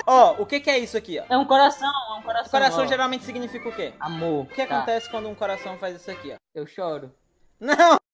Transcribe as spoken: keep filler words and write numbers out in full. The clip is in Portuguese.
Ó, o que que é isso aqui, ó? É um coração, é um coração. Coração ó. geralmente significa o quê? Amor. O que tá. acontece quando um coração faz isso aqui, ó? Eu choro. Não!